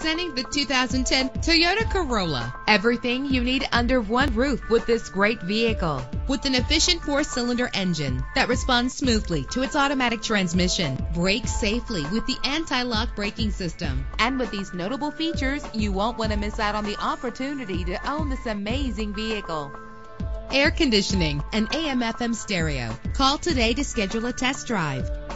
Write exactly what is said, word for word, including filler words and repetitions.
Presenting the two thousand ten Toyota Corolla. Everything you need under one roof with this great vehicle. With an efficient four-cylinder engine that responds smoothly to its automatic transmission. Brakes safely with the anti-lock braking system. And with these notable features, you won't want to miss out on the opportunity to own this amazing vehicle. Air conditioning, an A M F M stereo. Call today to schedule a test drive.